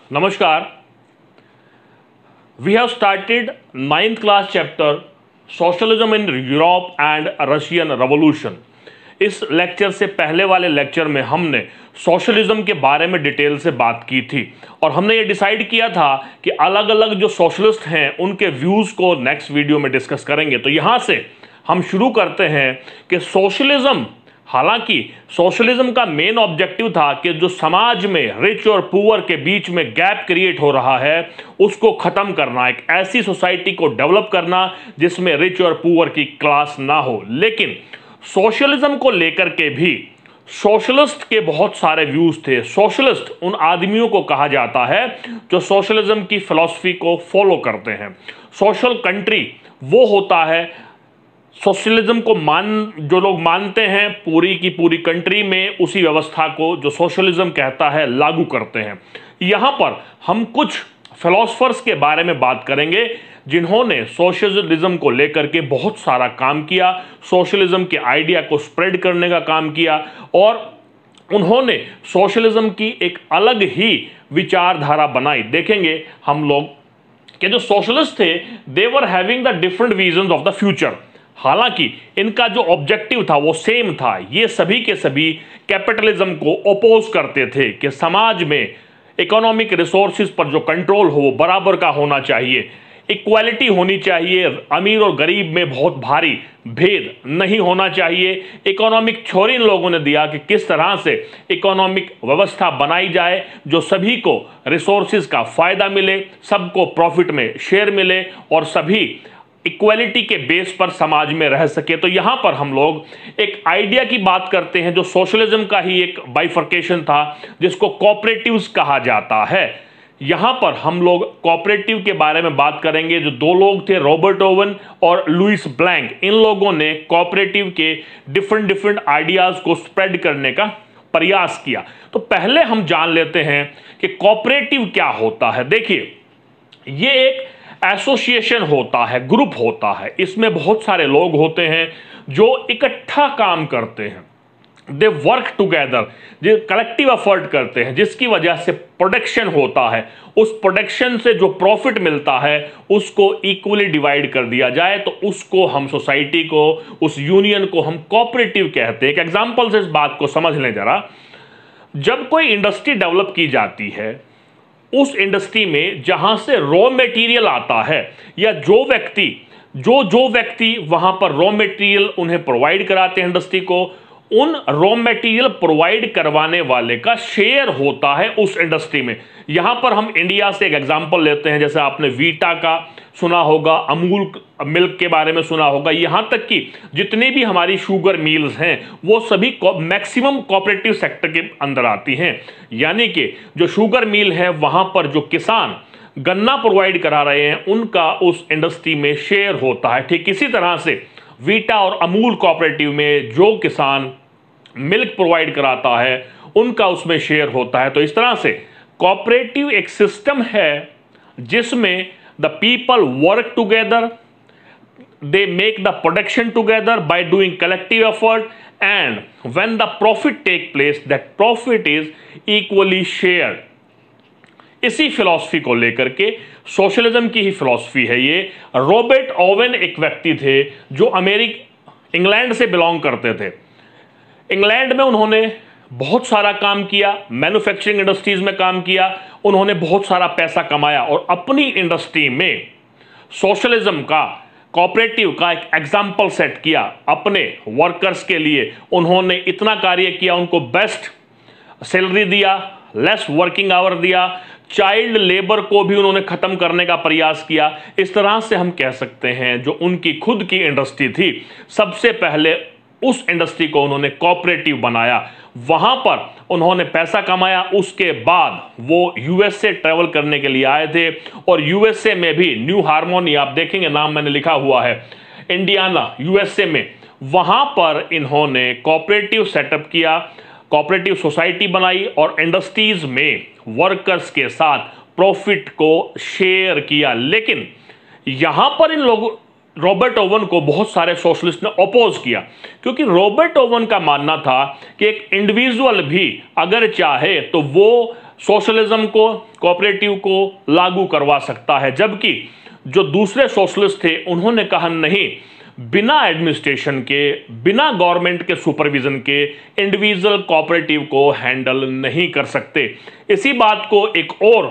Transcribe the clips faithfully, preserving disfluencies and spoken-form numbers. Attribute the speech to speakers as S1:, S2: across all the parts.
S1: नमस्कार. We have started ninth class chapter Socialism in Europe and Russian Revolution. इस lecture से पहले वाले लेक्चर में हमने सोशलिज्म के बारे में डिटेल से बात की थी और हमने ये डिसाइड किया था कि अलग अलग जो सोशलिस्ट हैं उनके व्यूज़ को नेक्स्ट वीडियो में डिस्कस करेंगे. तो यहाँ से हम शुरू करते हैं कि सोशलिज्म, हालांकि सोशलिज्म का मेन ऑब्जेक्टिव था कि जो समाज में रिच और पुअर के बीच में गैप क्रिएट हो रहा है उसको ख़त्म करना, एक ऐसी सोसाइटी को डेवलप करना जिसमें रिच और पुअर की क्लास ना हो. लेकिन सोशलिज्म को लेकर के भी सोशलिस्ट के बहुत सारे व्यूज़ थे. सोशलिस्ट उन आदमियों को कहा जाता है जो सोशलिज्म की फिलॉसफी को फॉलो करते हैं. सोशल कंट्री वो होता है, सोशलिज्म को मान जो लोग मानते हैं पूरी की पूरी कंट्री में उसी व्यवस्था को जो सोशलिज्म कहता है लागू करते हैं. यहाँ पर हम कुछ फिलोसफर्स के बारे में बात करेंगे जिन्होंने सोशलिज्म को लेकर के बहुत सारा काम किया, सोशलिज्म के आइडिया को स्प्रेड करने का काम किया और उन्होंने सोशलिज्म की एक अलग ही विचारधारा बनाई. देखेंगे हम लोग कि जो सोशलिस्ट थे they were having the different visions of the future. हालांकि इनका जो ऑब्जेक्टिव था वो सेम था. ये सभी के सभी कैपिटलिज्म को ओपोज करते थे कि समाज में इकोनॉमिक रिसोर्सेज पर जो कंट्रोल हो वो बराबर का होना चाहिए, इक्वालिटी होनी चाहिए, अमीर और गरीब में बहुत भारी भेद नहीं होना चाहिए. इकोनॉमिक थ्योरी इन लोगों ने दिया कि किस तरह से इकोनॉमिक व्यवस्था बनाई जाए जो सभी को रिसोर्सेज का फ़ायदा मिले, सबको प्रॉफिट में शेयर मिले और सभी इक्वालिटी के बेस पर समाज में रह सके. तो यहाँ पर हम लोग एक आइडिया की बात करते हैं जो सोशलिज्म का ही एक बाइफर्केशन था जिसको कोऑपरेटिव्स कहा जाता है. यहाँ पर हम लोग कोऑपरेटिव के बारे में बात करेंगे. जो दो लोग थे, रॉबर्ट ओवन और लुइस ब्लैंक, इन लोगों ने कोऑपरेटिव के डिफरेंट डिफरेंट आइडियाज़ को स्प्रेड करने का प्रयास किया. तो पहले हम जान लेते हैं कि कोऑपरेटिव क्या होता है. देखिए, ये एक एसोसिएशन होता है, ग्रुप होता है. इसमें बहुत सारे लोग होते हैं जो इकट्ठा काम करते हैं. दे वर्क टुगेदर, जो कलेक्टिव एफर्ट करते हैं जिसकी वजह से प्रोडक्शन होता है. उस प्रोडक्शन से जो प्रॉफिट मिलता है उसको इक्वली डिवाइड कर दिया जाए तो उसको हम सोसाइटी को, उस यूनियन को हम कोऑपरेटिव कहते हैं. एक एग्जांपल से इस बात को समझ लें जरा. जब कोई इंडस्ट्री डेवलप की जाती है उस इंडस्ट्री में जहां से रॉ मटेरियल आता है या जो व्यक्ति जो जो व्यक्ति वहां पर रॉ मटेरियल उन्हें प्रोवाइड कराते हैं इंडस्ट्री को, उन रॉ मटेरियल प्रोवाइड करवाने वाले का शेयर होता है उस इंडस्ट्री में. यहां पर हम इंडिया से एक एग्जांपल लेते हैं, जैसे आपने वीटा का सुना होगा, अमूल मिल्क के बारे में सुना होगा, यहां तक कि जितनी भी हमारी शुगर मिल्स हैं वो सभी मैक्सिमम कोऑपरेटिव सेक्टर के अंदर आती हैं. यानी कि जो शुगर मिल है वहां पर जो किसान गन्ना प्रोवाइड करा रहे हैं उनका उस इंडस्ट्री में शेयर होता है. ठीक इसी तरह से वीटा और अमूल कोऑपरेटिव में जो किसान मिल्क प्रोवाइड कराता है उनका उसमें शेयर होता है. तो इस तरह से कोऑपरेटिव एक सिस्टम है जिसमें the people work together, they make the production together by doing collective effort and when the profit take place that profit is equally shared. इसी फिलॉसफी को लेकर के सोशलिज्म की ही फिलॉसफी है ये. रॉबर्ट ओवन एक व्यक्ति थे जो अमेरिका इंग्लैंड से बिलोंग करते थे. इंग्लैंड में उन्होंने बहुत सारा काम किया, मैन्युफैक्चरिंग इंडस्ट्रीज में काम किया, उन्होंने बहुत सारा पैसा कमाया और अपनी इंडस्ट्री में सोशलिज्म का, कोऑपरेटिव का एक एग्जाम्पल सेट किया अपने वर्कर्स के लिए. उन्होंने इतना कार्य किया, उनको बेस्ट सैलरी दिया, लेस वर्किंग आवर दिया, चाइल्ड लेबर को भी उन्होंने ख़त्म करने का प्रयास किया. इस तरह से हम कह सकते हैं जो उनकी खुद की इंडस्ट्री थी, सबसे पहले उस इंडस्ट्री को उन्होंने कोऑपरेटिव बनाया, वहाँ पर उन्होंने पैसा कमाया. उसके बाद वो यूएसए ट्रैवल करने के लिए आए थे और यूएसए में भी न्यू हार्मोनी, आप देखेंगे नाम मैंने लिखा हुआ है, इंडियाना यूएसए में, वहाँ पर इन्होंने कोऑपरेटिव सेटअप किया, कोऑपरेटिव सोसाइटी बनाई और इंडस्ट्रीज में वर्कर्स के साथ प्रॉफिट को शेयर किया. लेकिन यहां पर इन लोगों रॉबर्ट ओवन को बहुत सारे सोशलिस्ट ने अपोज किया, क्योंकि रॉबर्ट ओवन का मानना था कि एक इंडिविजुअल भी अगर चाहे तो वो सोशलिज्म को, कोऑपरेटिव को लागू करवा सकता है, जबकि जो दूसरे सोशलिस्ट थे उन्होंने कहा नहीं, बिना एडमिनिस्ट्रेशन के, बिना गवर्नमेंट के सुपरविजन के इंडिविजुअल कोऑपरेटिव को हैंडल नहीं कर सकते। इसी बात को एक और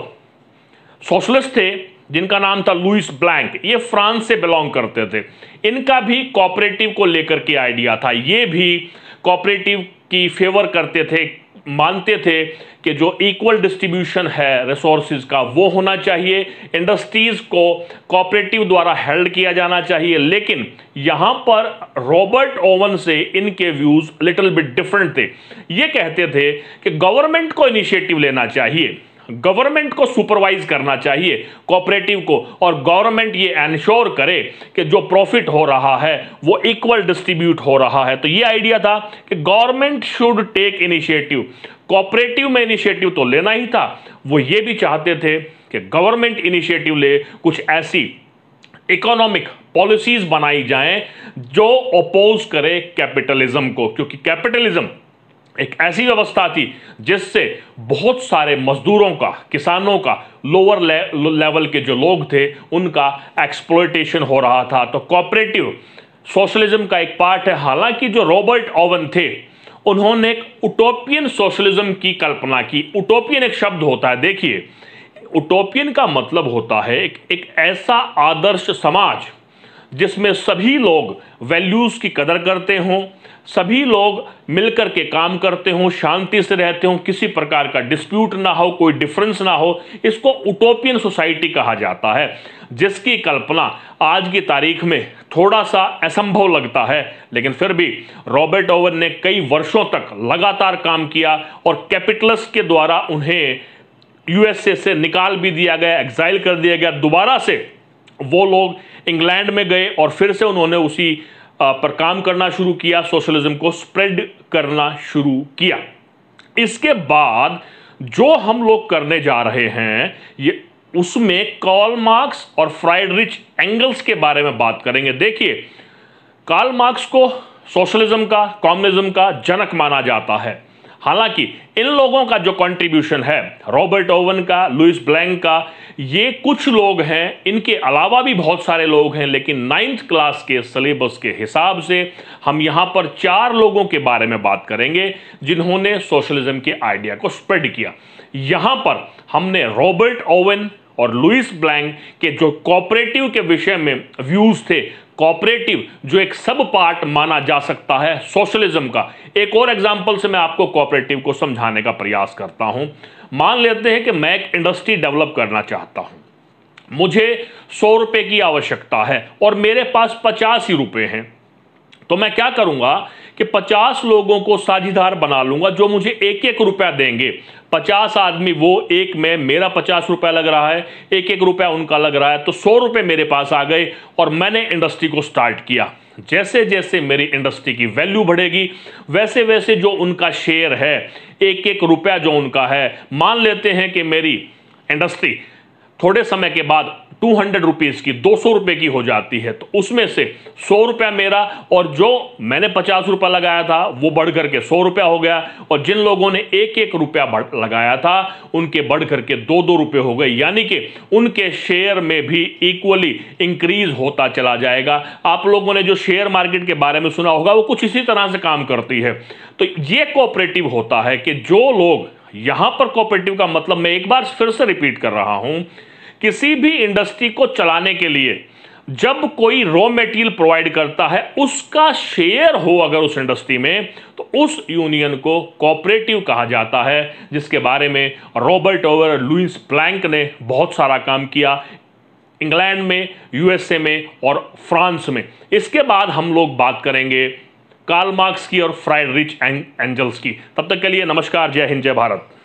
S1: सोशलिस्ट थे जिनका नाम था लुइस ब्लैंक, ये फ्रांस से बिलोंग करते थे, इनका भी कोऑपरेटिव को लेकर के आइडिया था। ये भी कोऑपरेटिव की फेवर करते थे, मानते थे कि जो इक्वल डिस्ट्रीब्यूशन है रिसोर्सेज का वो होना चाहिए, इंडस्ट्रीज को कोऑपरेटिव द्वारा हेल्ड किया जाना चाहिए। लेकिन यहाँ पर रॉबर्ट ओवन से इनके व्यूज लिटिल बिट डिफरेंट थे। ये कहते थे कि गवर्नमेंट को इनिशिएटिव लेना चाहिए, गवर्नमेंट को सुपरवाइज करना चाहिए कोऑपरेटिव को, और गवर्नमेंट ये एंश्योर करे कि जो प्रॉफिट हो रहा है वो इक्वल डिस्ट्रीब्यूट हो रहा है। तो ये आइडिया था कि government should take initiative. Cooperative में इनिशिएटिव तो लेना ही था, वो ये भी चाहते थे कि गवर्नमेंट इनिशिएटिव ले, कुछ ऐसी इकोनॉमिक पॉलिसीज बनाई जाएं जो अपोज करे कैपिटलिज्म को, क्योंकि कैपिटलिज्म एक ऐसी व्यवस्था थी जिससे बहुत सारे मजदूरों का, किसानों का, लोअर ले, लेवल के जो लोग थे उनका एक्सप्लॉयटेशन हो रहा था। तो कोऑपरेटिव सोशलिज्म का एक पार्ट है। हालांकि जो रॉबर्ट ओवन थे उन्होंने एक उटोपियन सोशलिज्म की कल्पना की। उटोपियन एक शब्द होता है, देखिए उटोपियन का मतलब होता है एक, एक ऐसा आदर्श समाज जिसमें सभी लोग वैल्यूज की कदर करते हों, सभी लोग मिलकर के काम करते हों, शांति से रहते हों, किसी प्रकार का डिस्प्यूट ना हो, कोई डिफरेंस ना हो। इसको उटोपियन सोसाइटी कहा जाता है, जिसकी कल्पना आज की तारीख में थोड़ा सा असंभव लगता है। लेकिन फिर भी रॉबर्ट ओवन ने कई वर्षों तक लगातार काम किया और कैपिटलिस्ट के द्वारा उन्हें यूएसए से निकाल भी दिया गया, एग्जाइल कर दिया गया। दोबारा से वो लोग इंग्लैंड में गए और फिर से उन्होंने उसी पर काम करना शुरू किया, सोशलिज्म को स्प्रेड करना शुरू किया। इसके बाद जो हम लोग करने जा रहे हैं ये, उसमें कार्ल मार्क्स और फ्राइडरिच एंगल्स के बारे में बात करेंगे। देखिए कार्ल मार्क्स को सोशलिज्म का, कम्युनिज्म का जनक माना जाता है। हालांकि इन लोगों का जो कंट्रीब्यूशन है, रॉबर्ट ओवन का, लुइस ब्लैंक का, ये कुछ लोग हैं, इनके अलावा भी बहुत सारे लोग हैं। लेकिन नाइन्थ क्लास के सिलेबस के हिसाब से हम यहाँ पर चार लोगों के बारे में बात करेंगे जिन्होंने सोशलिज्म के आइडिया को स्प्रेड किया। यहाँ पर हमने रॉबर्ट ओवन और लुइस ब्लैंक के जो कोऑपरेटिव के विषय में व्यूज थे, कोऑपरेटिव जो एक सब पार्ट माना जा सकता है सोशलिज्म का। एक और एग्जांपल से मैं आपको कोऑपरेटिव को समझाने का प्रयास करता हूं। मान लेते हैं कि मैं एक इंडस्ट्री डेवलप करना चाहता हूं, मुझे सौ रुपए की आवश्यकता है और मेरे पास पचास ही रुपए हैं। तो मैं क्या करूंगा कि पचास लोगों को साझीदार बना लूंगा जो मुझे एक एक रुपया देंगे। पचास आदमी, वो एक में, मेरा पचास रुपया लग रहा है, एक एक रुपया उनका लग रहा है, तो सौ रुपये मेरे पास आ गए और मैंने इंडस्ट्री को स्टार्ट किया। जैसे जैसे मेरी इंडस्ट्री की वैल्यू बढ़ेगी वैसे वैसे जो उनका शेयर है, एक एक रुपया जो उनका है, मान लेते हैं कि मेरी इंडस्ट्री थोड़े समय के बाद टू हंड्रेड रुपीज़ की, दो सौ रुपये की हो जाती है, तो उसमें से सौ रुपया मेरा और जो मैंने पचास रुपया लगाया था वो बढ़ करके सौ रुपया हो गया, और जिन लोगों ने एक एक रुपया लगाया था उनके बढ़ करके दो दो रुपये हो गए। यानी कि उनके शेयर में भी इक्वली इंक्रीज होता चला जाएगा। आप लोगों ने जो शेयर मार्केट के बारे में सुना होगा वो कुछ इसी तरह से काम करती है। तो ये कोऑपरेटिव होता है कि जो लोग, यहां पर कोऑपरेटिव का मतलब मैं एक बार फिर से रिपीट कर रहा हूं, किसी भी इंडस्ट्री को चलाने के लिए जब कोई रॉ मटेरियल प्रोवाइड करता है उसका शेयर हो अगर उस इंडस्ट्री में, तो उस यूनियन को कोऑपरेटिव कहा जाता है, जिसके बारे में रॉबर्ट ओवन, लुइस ब्लैंक ने बहुत सारा काम किया इंग्लैंड में, यूएसए में और फ्रांस में। इसके बाद हम लोग बात करेंगे कार्ल मार्क्स की और फ्राइडरिच एंगल्स की। तब तक के लिए नमस्कार, जय हिंद, जय भारत।